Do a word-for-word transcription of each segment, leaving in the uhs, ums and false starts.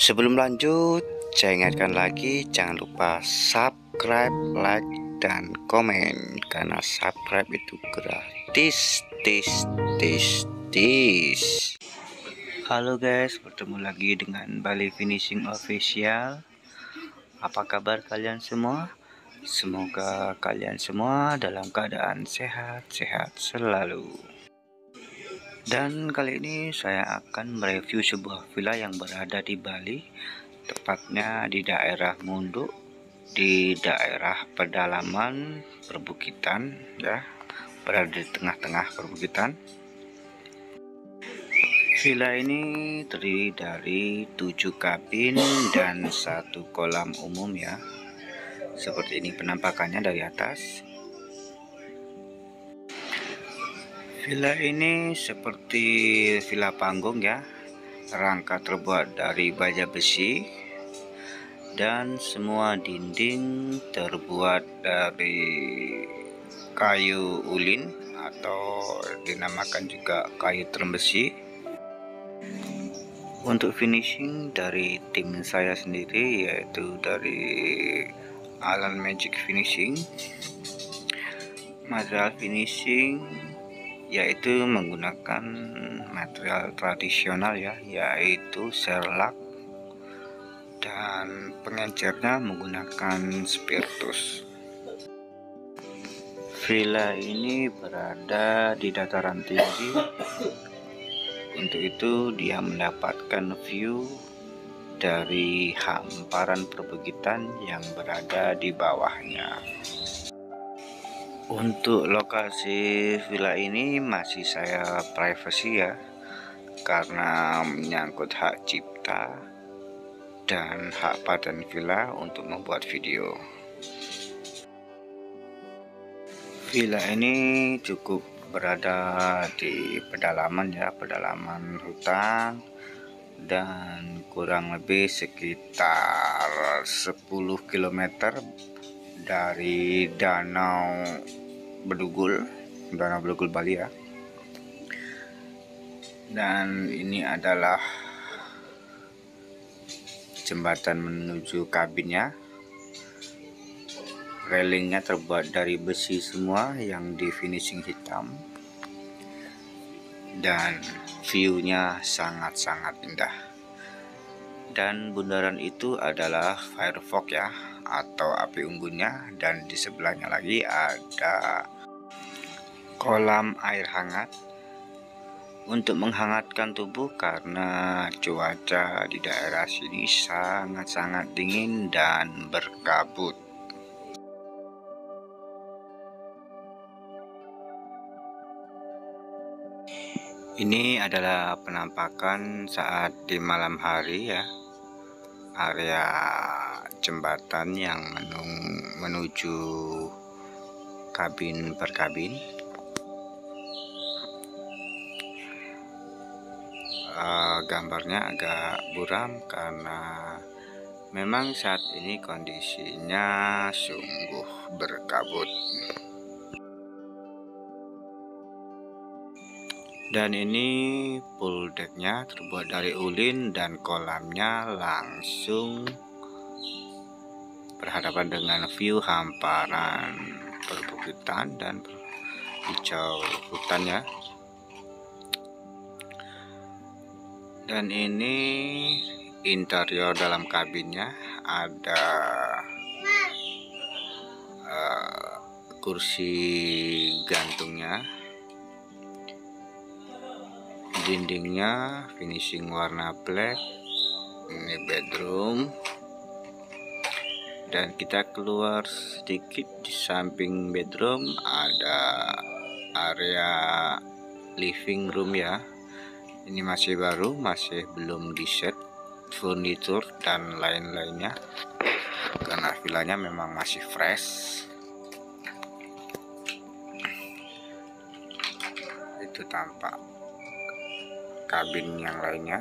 Sebelum lanjut, saya ingatkan lagi jangan lupa subscribe, like, dan komen karena subscribe itu gratis. Tis tis tis. Halo guys, bertemu lagi dengan Bali Finishing Official. Apa kabar kalian semua? Semoga kalian semua dalam keadaan sehat-sehat selalu. Dan kali ini saya akan mereview sebuah villa yang berada di Bali, tepatnya di daerah Munduk, di daerah pedalaman perbukitan, ya, berada di tengah-tengah perbukitan. Villa ini terdiri dari tujuh kabin dan satu kolam umum, ya. Seperti ini penampakannya dari atas. Villa ini seperti villa panggung, ya. Rangka terbuat dari baja besi dan semua dinding terbuat dari kayu ulin atau dinamakan juga kayu trembesi. Untuk finishing dari tim saya sendiri, yaitu dari Alan Magic Finishing. Material finishing yaitu menggunakan material tradisional, ya, yaitu Cerlak, dan pengencernya menggunakan spiritus. Villa ini berada di dataran tinggi, untuk itu dia mendapatkan view dari hamparan perbukitan yang berada di bawahnya. Untuk lokasi villa ini masih saya privasi, ya, karena menyangkut hak cipta dan hak paten villa untuk membuat video. Villa ini cukup berada di pedalaman, ya, pedalaman hutan, dan kurang lebih sekitar sepuluh kilometer dari Danau Bedugul, Danau Bedugul Bali, ya. Dan ini adalah jembatan menuju kabinnya. Railingnya terbuat dari besi semua yang di finishing hitam, dan view-nya sangat-sangat indah. Dan bundaran itu adalah Firefox, ya, atau api unggunnya, dan di sebelahnya lagi ada kolam air hangat untuk menghangatkan tubuh karena cuaca di daerah sini sangat-sangat dingin dan berkabut. Ini adalah penampakan saat di malam hari, ya, area jembatan yang menuju kabin per kabin. Uh, gambarnya agak buram karena memang saat ini kondisinya sungguh berkabut. Dan ini pool decknya terbuat dari ulin dan kolamnya langsung berhadapan dengan view hamparan perbukitan dan hijau hutannya. Dan ini interior dalam kabinnya, ada uh, kursi gantungnya. Dindingnya finishing warna black. Ini bedroom, dan kita keluar sedikit, di samping bedroom ada area living room, ya. Ini masih baru, masih belum di set furnitur dan lain-lainnya karena villanya memang masih fresh. Itu tampak kabin yang lainnya.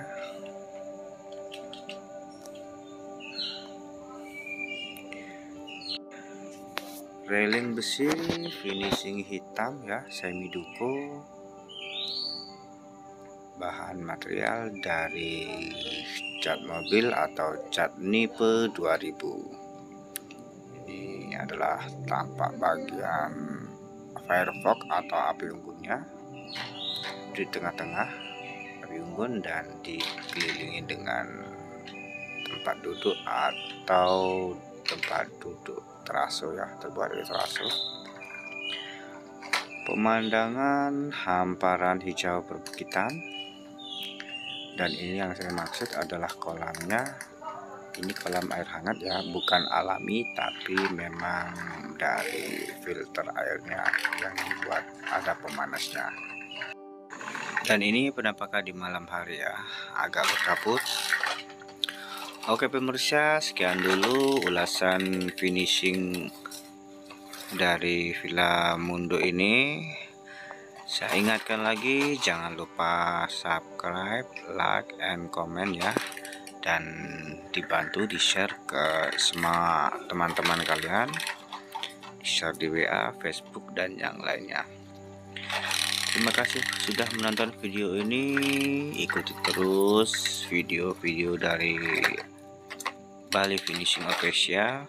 Railing besi finishing hitam, ya, semi duko. Bahan material dari cat mobil atau cat Nipe dua ribu. Ini adalah tampak bagian Firefox atau api unggunnya di tengah-tengah api unggun dan dikelilingi dengan tempat duduk atau tempat duduk teraso ya, terbuat dari teraso. Pemandangan hamparan hijau perbukitan, dan ini yang saya maksud adalah kolamnya. Ini kolam air hangat ya, bukan alami tapi memang dari filter airnya yang dibuat ada pemanasnya. Dan ini penampakan di malam hari ya, agak berkabut. Oke pemirsa, sekian dulu ulasan finishing dari Villa Mundo ini. Saya ingatkan lagi, jangan lupa subscribe, like, and comment ya, dan dibantu di share ke semua teman-teman kalian, di share di W A, Facebook, dan yang lainnya. Terima kasih sudah menonton video ini. Ikuti terus video-video dari Bali Finishing Official,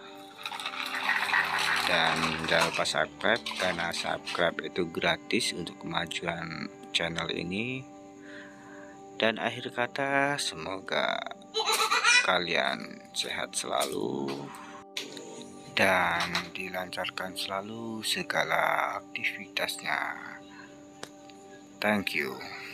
dan jangan lupa subscribe karena subscribe itu gratis untuk kemajuan channel ini. Dan akhir kata, semoga kalian sehat selalu dan dilancarkan selalu segala aktivitasnya. Thank you.